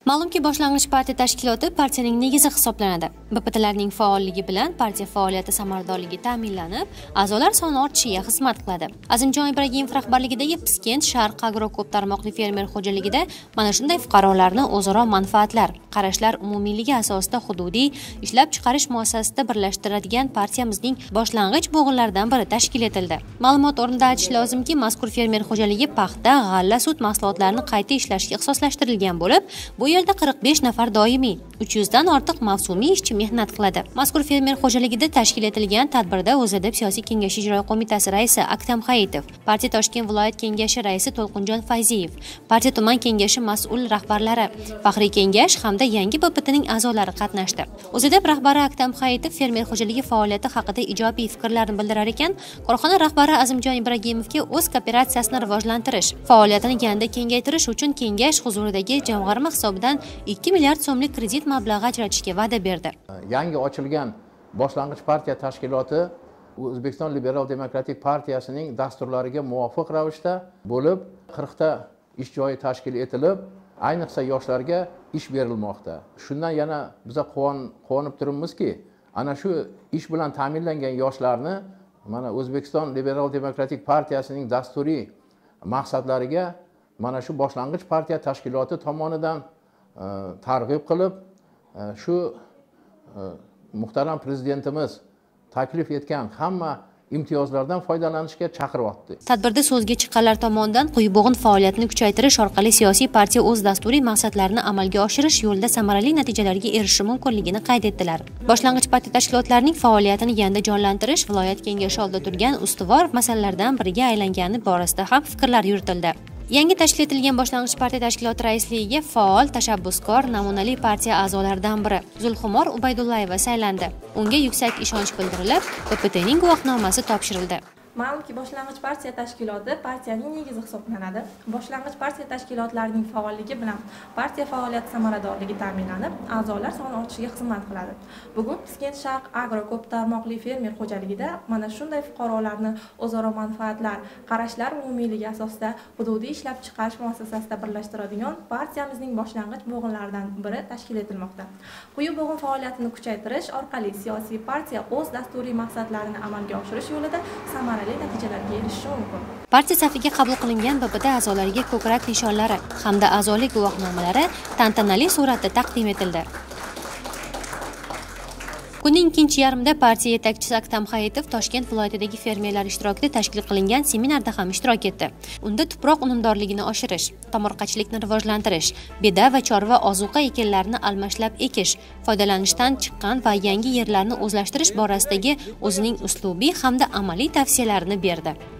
Ma'lumki, boshlang'ich partiya tashkiloti partiyaning negizi hisoblanadi. BPTlarning faolligi bilan partiya faoliyati samaradorligi ta'minlanib, a'zolar soni ortishiga xizmat qiladi. Azimjon Ibragimov rahbarligidagi Piskent Sharq agro ko'p tarmoqli fermer xo'jaligida mana shunday fuqarolarni o'zaro manfaatlar, qarashlar umumiyligi asosida hududiy ishlab chiqarish muassasasida birlashtiradigan partiyamizning boshlang'ich bo'g'inlaridan biri tashkil etildi. Ma'lumot o'rnida aytish lozimki, mazkur fermer xo'jaligi paxta, g'alla, sut mahsulotlarini qayta ishlashga ixtisoslashtirilgan bo'lib, bu yerda 45 nafar doimiy, 300 dan ortiq mavsumiy ishchi mehnat qiladi. Mazkur fermer xo'jaligida tashkil etilgan tadbirda O'zADB siyosiy kengashi ijro qo'mitasi raisi Aktam Hayitov, partiya Toshkent viloyat kengashi raisi To'lqinjon Fayziyev, partiya tuman kengashi mas'ul rahbarlari, faxriy kengash hamda yangi BPTning a'zolari qatnashdi. O'zADB rahbari Aktam Hayitov fermer xo'jaligi faoliyati haqida ijobiy fikrlarni bildirar ekan, korxona rahbari Azimjon Ibragimovga o'z kooperatsiyasini rivojlantirish, faoliyatini yanada kengaytirish uchun kengash huzuridagi jamg'arma hisobidan 2 milliard so'mlik kredit mablag'i ajratishga va'da berdi. Yangi ochilgan boshlang'ich partiya tashkiloti O'zbekiston Liberal Demokratik partiyasining dasturlariga muvofiq ravishda bo'lib, 40 ta ish joyi tashkil etilib, ayniqsa yoshlarga ish berilmoqda. Shundan yana biz quvonib turibmizki, ana shu ish bilan ta'minlangan yoshlarni mana O'zbekiston Liberal Demokratik partiyasining dasturiy maqsadlariga mana shu boshlang'ich partiya tashkiloti tomonidan targ'ib qilib, shu muhtaram prezidentimiz taklif etgan hamma imtiyozlardan foydalanishga chaqiryapti. Tadbirda so'zga chiqqanlar tomonidan quyi bo'g'in faoliyatini kuchaytirish orqali siyosiy partiya o'z dasturiy maqsadlarini amalga oshirish yo'lida samarali natijalarga erishishi mumkinligini qayd etdilar. Boshlang'ich partiya tashkilotlarining faoliyatini yanada jonlantirish viloyat kengashi oldida turgan ustuvor masalalardan biriga aylangani borasida ham fikrlar yuritildi. Yangi tashkil etilgan boshlang'ich partiya tashkiloti raisligiga faol, tashabbuskor, namunali partiya a'zolaridan biri Zulxumor Ubaydullayeva saylandi. Unga yuksak ishonch bildirilib, BPTning guvohnomasi topshirildi. Ma'lumki, boshlang'ich partiya tashkiloti partiyaning negizi hisoblanadi. Boshlang'ich partiya tashkilotlarining faolligi bilan partiya faoliyati samaradorligi ta'minlanib, a'zolar soni ortishiga xizmat qiladi. Bugun Piskent Sharq agro ko'p tarmoqli fermer xo'jaligida mana shunday fuqarolarni o'zaro manfaatlar, qarashlar umumiyligi asosida hududiy ishlab chiqarish muassasasida birlashtiradigan partiyamizning boshlang'ich bo'g'inlaridan biri tashkil etilmoqda. Quyi bo'g'in faoliyatini kuchaytirish orqali siyosiy partiya o'z dasturiy maqsadlarini amalga oshirish yo'lida samarali natijalarga erishishi mumkin. Partiya safiga qabul qilingan BPT a'zolariga ko'krak nishonlari hamda a'zolik guvohnomalari tantanali suratda taqdim etildi. Kunning ikkinchi yarmida partiya yetakchisi Aktam Hayitov Toshkent viloyatidagi fermerlar ishtirokida tashkil qilingan seminarda ham ishtirok etdi. Unda tuproq unumdorligini oshirish, tomorqachilikni rivojlantirish, beda va chorva ozuqa ekinlarini almashlab ekish, foydalanishdan chiqqan va yangi yerlarni o'zlashtirish borasidagi o'zining uslubiy hamda amaliy tavsiyalarini berdi.